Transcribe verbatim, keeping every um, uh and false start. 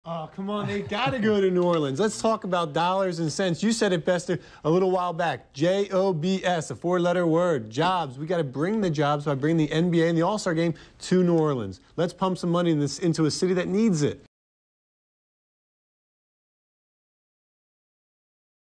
Oh, come on, they got to go to New Orleans. Let's talk about dollars and cents. You said it best a, a little while back. J O B S, a four-letter word, jobs. We got to bring the jobs by bringing the N B A and the All-Star game to New Orleans. Let's pump some money in this, into a city that needs it.